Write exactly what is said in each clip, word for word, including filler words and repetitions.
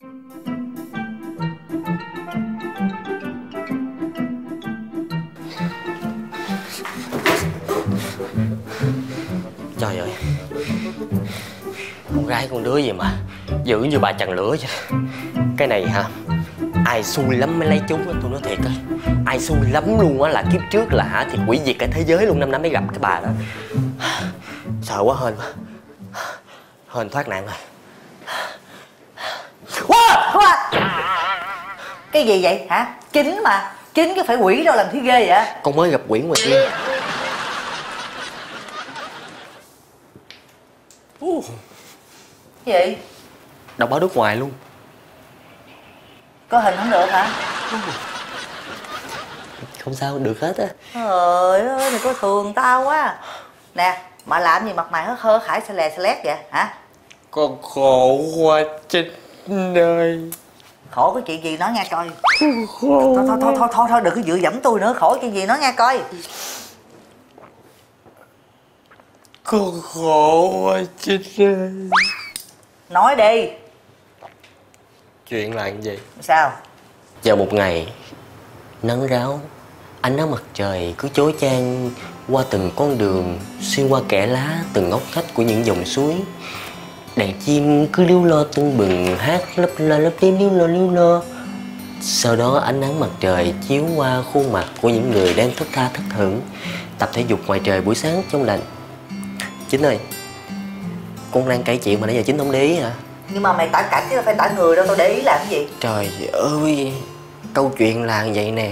Trời ơi, con gái con đứa gì mà dữ như bà chằn lửa vậy. Cái này hả, ai xui lắm mới lấy chúng á, tôi nói thiệt á. Ai xui lắm luôn á là kiếp trước là hả thì hủy diệt cả thế giới luôn, năm năm mới gặp cái bà đó. Sợ quá, hên quá. Hên thoát nạn rồi. Wow, wow. Cái gì vậy hả? Chính mà, chính cái phải quỷ đâu làm thứ ghê vậy? Con mới gặp quỷ ngoài kia. uh. Gì? Đọc báo nước ngoài luôn. Có hình không được hả? Không sao, được hết á. Trời ơi, mày có thường tao quá. Nè, mà làm gì mặt mày hớt hơ khải xe lè xe lét vậy hả? Con khổ quá Trinh ơi. Khổ cái chuyện gì nói nghe coi. Thôi thôi thôi thôi thôi, thôi đừng có dựa dẫm tôi nữa, khổ chuyện gì nói nghe coi. Con khổ quá Trinh ơi. Nói đi. Chuyện là cái gì? Sao? Vào một ngày nắng ráo, ánh nắng mặt trời cứ chói chang qua từng con đường, xuyên qua kẽ lá từng ngóc ngách của những dòng suối. Đàn chim cứ líu lo tưng bừng, hát lấp la lấp tím líu lo líu lo. Sau đó ánh nắng mặt trời chiếu qua khuôn mặt của những người đang thất tha thất thưởng tập thể dục ngoài trời buổi sáng trong lành. Chính ơi, con đang kể chuyện mà nãy giờ Chính không để ý hả? Nhưng mà mày tả cảnh chứ đâu phải tả người đâu, tao để ý làm cái gì? Trời ơi, câu chuyện là vậy nè.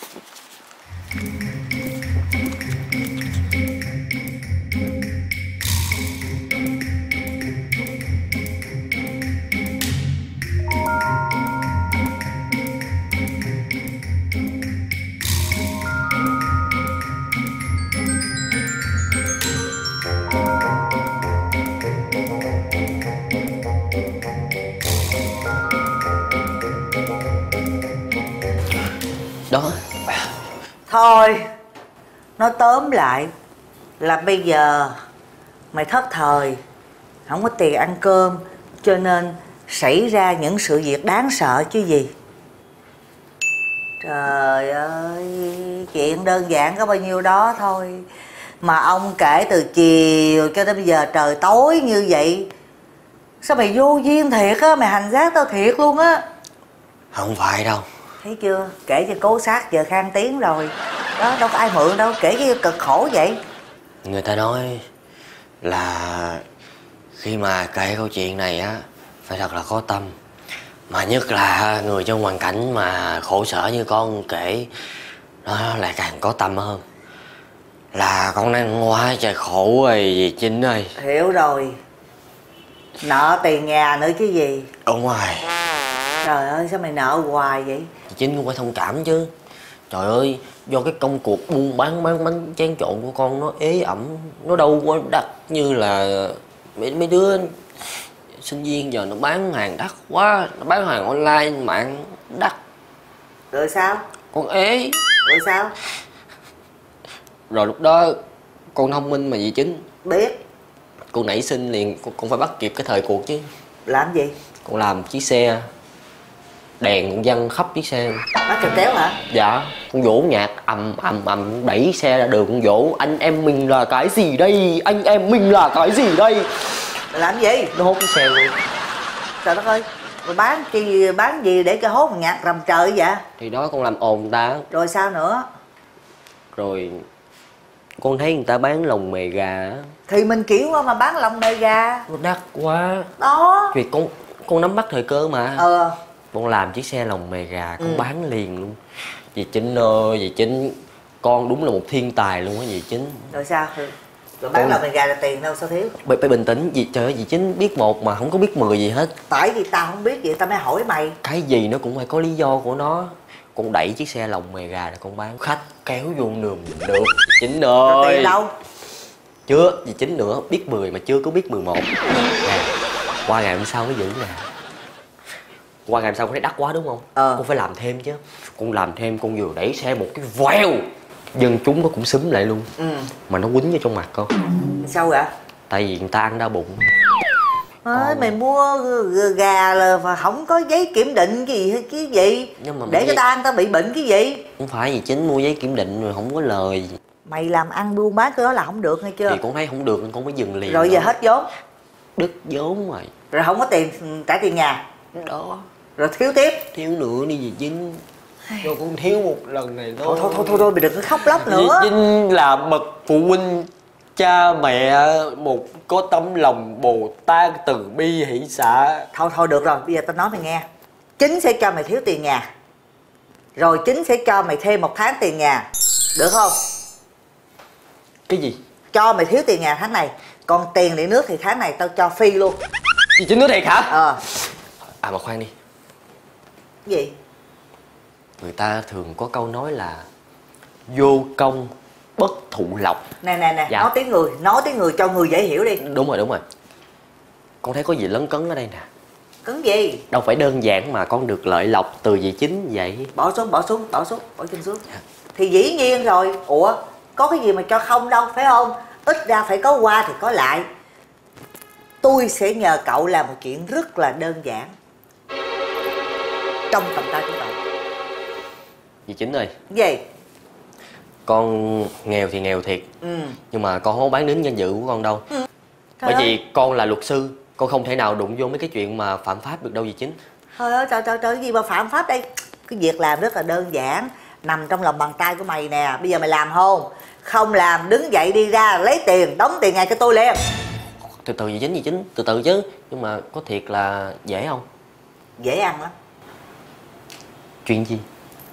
Đó. Thôi, nói tóm lại là bây giờ mày thất thời, không có tiền ăn cơm, cho nên xảy ra những sự việc đáng sợ chứ gì. Trời ơi, chuyện đơn giản có bao nhiêu đó thôi mà ông kể từ chiều cho tới bây giờ trời tối như vậy. Sao mày vô duyên thiệt á, mày hành xác tao thiệt luôn á. Không phải đâu. Thấy chưa, kể cho cố sát giờ khang tiếng rồi. Đó, đâu có ai mượn đâu, kể cái cực khổ vậy. Người ta nói là khi mà kể câu chuyện này á phải thật là có tâm. Mà nhất là người trong hoàn cảnh mà khổ sở như con kể, nó lại càng có tâm hơn. Là con đang quá trời khổ rồi dì Chính ơi. Hiểu rồi. Nợ tiền nhà nữa chứ gì. Đúng rồi. Trời ơi, sao mày nợ hoài vậy? Dì Chính cũng phải thông cảm chứ. Trời ơi, do cái công cuộc buôn bán bán bánh tráng trộn của con nó ế ẩm, nó đâu có đắt như là mấy, mấy đứa sinh viên giờ nó bán hàng đắt quá, nó bán hàng online mạng đắt. Rồi sao? Con ế. Rồi sao? Rồi lúc đó con thông minh mà dì Chính. Biết. Con nảy sinh liền, con, con phải bắt kịp cái thời cuộc chứ. Làm gì? Con làm chiếc xe, đèn con văng khắp chiếc xe. Bắt cờ kéo hả? Dạ. Con vỗ nhạc ầm ầm ầm đẩy xe ra đường, con vỗ anh em mình là cái gì đây, anh em mình là cái gì đây. Mày làm gì? Nó hốt cái xe luôn. Trời đất ơi, rồi bán chi, bán gì để cho hốt một nhạc rầm trời vậy? Thì đó con làm ồn ta. Rồi sao nữa? Rồi con thấy người ta bán lòng mề gà. Thì mình kiểu qua mà bán lòng mề gà. Nó đắt quá. Đó. Vì con con nắm bắt thời cơ mà. Ờ. Con làm chiếc xe lòng mề gà, con ừ. bán liền luôn. Dì Chính ơi, dì Chính, con đúng là một thiên tài luôn á dì Chính. Rồi sao? Rồi bán con... lòng mề gà là tiền đâu sao thiếu? Phải, phải bình tĩnh, dì trời ơi, dì Chính biết một mà không có biết mười gì hết. Tại vì tao không biết vậy tao mới hỏi mày. Cái gì nó cũng phải có lý do của nó. Con đẩy chiếc xe lòng mề gà rồi con bán, khách kéo vô nườm được. Dì Chính ơi. Rồi tiền đâu? Chưa, dì Chính nữa, biết mười mà chưa có biết mười một. Nè, qua ngày hôm sau mới giữ nè. Qua ngày hôm sau con thấy đắt quá đúng không? Ờ. Con phải làm thêm chứ. Con làm thêm, con vừa đẩy xe một cái vèo, dân chúng nó cũng xúm lại luôn. Ừ. Mà nó quýnh vô trong mặt con. Sao vậy? Tại vì người ta ăn đau bụng. à, con... mày mua gà là mà không có giấy kiểm định cái gì cái gì Nhưng mà để cho giấy... ta ăn ta bị bệnh cái gì. Không phải gì chính, mua giấy kiểm định rồi không có lời. Mày làm ăn buôn bán cái đó là không được nghe chưa? Thì con thấy không được nên con mới dừng liền. Rồi giờ hết vốn. Đứt vốn rồi. Rồi không có tiền trả tiền nhà. Đó. Rồi thiếu tiếp. Thiếu nữa đi dì Chính. Rồi con thiếu một lần này thôi. Thôi thôi thôi thôi, thôi mày đừng có khóc lóc nữa. Dì Chính là bậc phụ huynh, cha mẹ một có tấm lòng Bồ Tát từ bi hỷ xả. Thôi thôi được rồi, bây giờ tao nói mày nghe. Chính sẽ cho mày thiếu tiền nhà. Rồi Chính sẽ cho mày thêm một tháng tiền nhà. Được không? Cái gì? Cho mày thiếu tiền nhà tháng này. Còn tiền điện nước thì tháng này tao cho phi luôn. Dì Chính nói thiệt hả? Ờ. À mà khoan đi. Cái gì? Người ta thường có câu nói là vô công bất thụ lộc. Nè nè nè, dạ. nói tiếng người, nói tiếng người cho người dễ hiểu đi. Đúng rồi, đúng rồi. Con thấy có gì lấn cấn ở đây nè. Cấn gì? Đâu phải đơn giản mà con được lợi lộc từ dì Chính vậy. Bỏ xuống, bỏ xuống, bỏ xuống, bỏ chân xuống. Dạ. Thì dĩ nhiên rồi. Ủa, có cái gì mà cho không đâu, phải không? Ít ra phải có qua thì có lại. Tôi sẽ nhờ cậu làm một chuyện rất là đơn giản trong tầm tay của cậu. Dì Chính ơi. Gì? Con nghèo thì nghèo thiệt. Ừ. Nhưng mà con không có bán đứng danh dự của con đâu. Ừ. Bởi vì con là luật sư, con không thể nào đụng vô mấy cái chuyện mà phạm pháp được đâu dì Chính. Thôi ơi, trời trời trời, cái gì mà phạm pháp đây? Cái việc làm rất là đơn giản, nằm trong lòng bàn tay của mày nè. Bây giờ mày làm không? Không làm, đứng dậy đi ra lấy tiền, đóng tiền ngày cho tôi liền. Từ từ dì Chính, dì Chính, từ từ chứ. Nhưng mà có thiệt là dễ không? Dễ ăn lắm. Chuyện gì?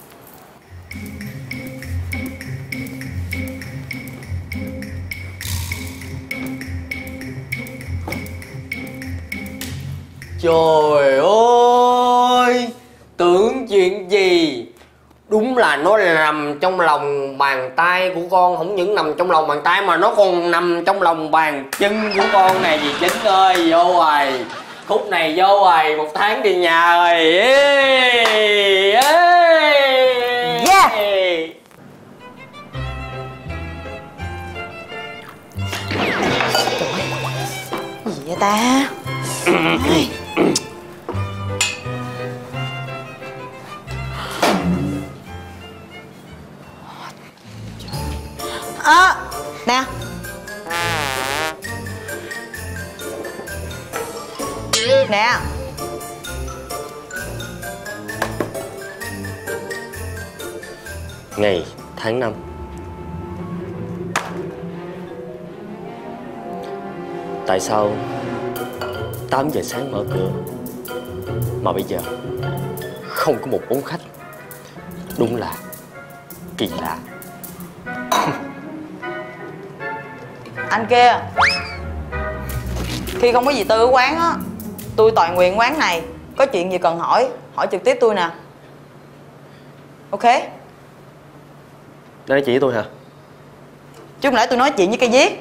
Trời ơi, tưởng chuyện gì. Đúng là nó nằm trong lòng bàn tay của con. Không những nằm trong lòng bàn tay mà nó còn nằm trong lòng bàn chân của con nè dì Chính ơi. Vô rồi, khúc này vô rồi, một tháng đi nhà rồi. Ê, ê, yeah. Gì vậy ta? À, nè. Nè. Ngày tháng năm. Tại sao tám giờ sáng mở cửa mà bây giờ không có một bóng khách? Đúng là kỳ lạ. Anh kia, khi không có gì Tư ở quán á, tôi toàn nguyện quán này. Có chuyện gì cần hỏi, hỏi trực tiếp tôi nè. Ok? Nói chỉ với tôi hả? Chứ không lẽ tôi nói chuyện với cây viết.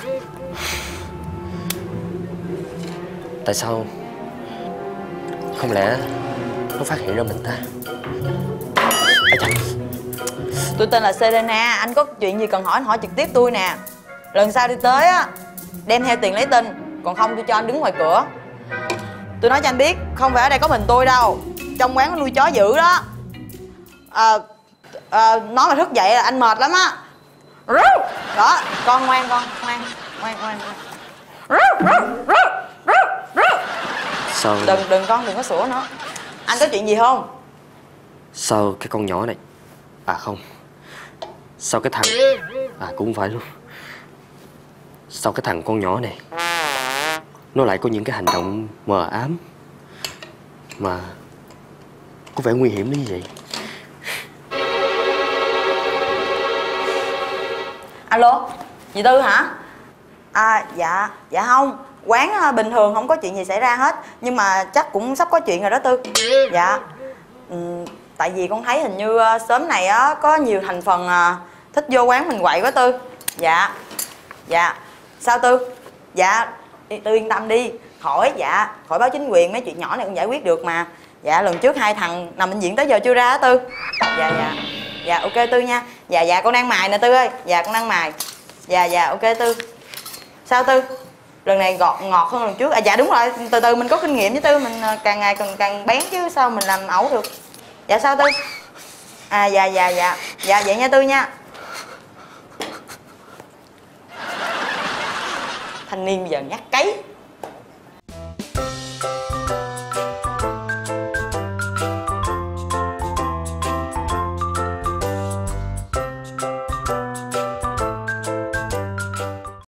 Tại sao không lẽ nó phát hiện ra mình ta? À, chà. Tôi tên là Serena, anh có chuyện gì cần hỏi anh hỏi trực tiếp tôi nè. Lần sau đi tới á, đem theo tiền lấy tin, còn không tôi cho anh đứng ngoài cửa. Tôi nói cho anh biết, không phải ở đây có mình tôi đâu, trong quán có nuôi chó dữ đó. À, à, nói mà thức dậy là anh mệt lắm á. Đó, con ngoan con, ngoan, ngoan, ngoan, ngoan. Sao Đừng, đừng con, đừng có sủa nữa. Anh có chuyện gì không? Sao cái con nhỏ này? À không, sao cái thằng... À cũng phải luôn. Sao cái thằng con nhỏ này nó lại có những cái hành động mờ ám mà có vẻ nguy hiểm đến như vậy? Alo, dì Tư hả? À dạ, dạ không. Quán à, bình thường không có chuyện gì xảy ra hết. Nhưng mà chắc cũng sắp có chuyện rồi đó Tư. Dạ ừ, tại vì con thấy hình như uh, xóm này á có nhiều thành phần uh, thích vô quán mình quậy quá Tư. Dạ. Dạ. Sao Tư? Dạ, Tư yên tâm đi. Khỏi, dạ, khỏi báo chính quyền, mấy chuyện nhỏ này cũng giải quyết được mà. Dạ, lần trước hai thằng nằm bệnh viện tới giờ chưa ra á Tư. Dạ, dạ. Dạ, ok Tư nha. Dạ, dạ, con đang mài nè Tư ơi. Dạ, con đang mài. Dạ, dạ, ok Tư. Sao Tư? lần này gọt ngọt hơn lần trước. À dạ đúng rồi, từ từ mình có kinh nghiệm với Tư, mình càng ngày càng càng bén chứ sao mình làm ẩu được. Dạ sao Tư? À dạ dạ dạ dạ vậy nha Tư nha. Thanh niên bây giờ nhắc cấy.